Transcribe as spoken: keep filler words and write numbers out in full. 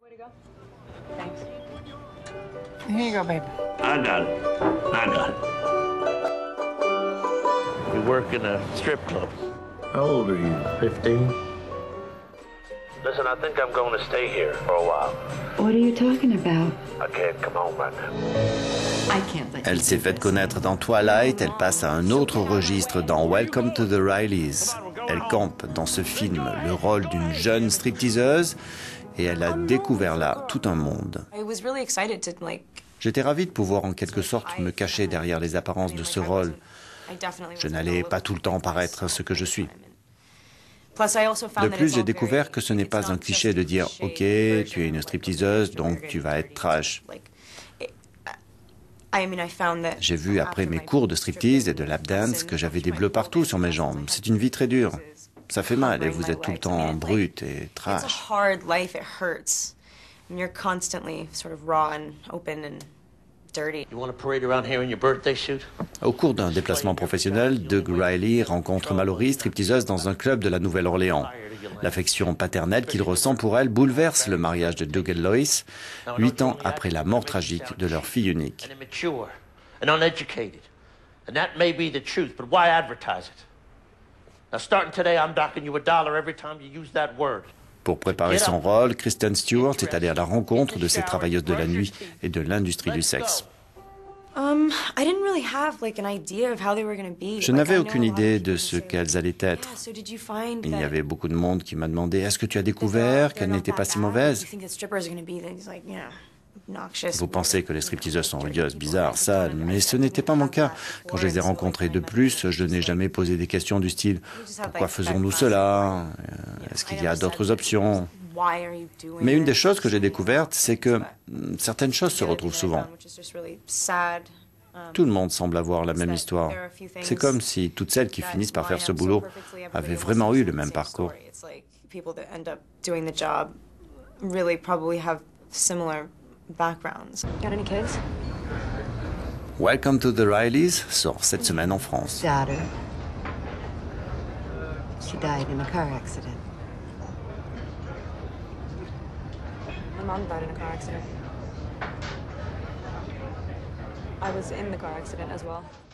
Here you go, babe. I got it. I got it. You work in a strip club. How old are you? Fifteen? Listen, I think I'm going to stay here for a while. What are you talking about? I can't come home right now. I can't let Elle s'est faite connaître dans Twilight, elle passe à un autre registre dans Welcome to the Rileys. Elle campe dans ce film le rôle d'une jeune stripteaseuse et elle a découvert là tout un monde. J'étais ravie de pouvoir en quelque sorte me cacher derrière les apparences de ce rôle. Je n'allais pas tout le temps paraître ce que je suis. De plus, j'ai découvert que ce n'est pas un cliché de dire « Ok, tu es une stripteaseuse, donc tu vas être trash ». J'ai vu après mes cours de striptease et de lap dance que j'avais des bleus partout sur mes jambes. C'est une vie très dure. Ça fait mal et vous êtes tout le temps brute et trash. Au cours d'un déplacement professionnel, Doug Riley rencontre Mallory, stripteaseuse dans un club de la Nouvelle-Orléans. L'affection paternelle qu'il ressent pour elle bouleverse le mariage de Doug et Lois, huit ans après la mort tragique de leur fille unique. Pour préparer son rôle, Kristen Stewart est allée à la rencontre de ces travailleuses de la nuit et de l'industrie du sexe. Je n'avais aucune idée de ce qu'elles allaient être. Il y avait beaucoup de monde qui m'a demandé « Est-ce que tu as découvert qu'elles n'étaient pas si mauvaises ?» Vous pensez que les stripteaseuses sont rugueuses, bizarres, sales, mais ce n'était pas mon cas. Quand je les ai rencontrées de plus, je n'ai jamais posé des questions du style « Pourquoi faisons-nous cela ? Est-ce qu'il y a d'autres options ?» Mais une des choses que j'ai découvertes, c'est que certaines choses se retrouvent souvent. Tout le monde semble avoir la même histoire. C'est comme si toutes celles qui finissent par faire ce boulot avaient vraiment eu le même parcours. Welcome to the Rileys sort cette semaine en France. Daughter. She died in a car accident. My mom died in a car accident. I was in the car accident as well.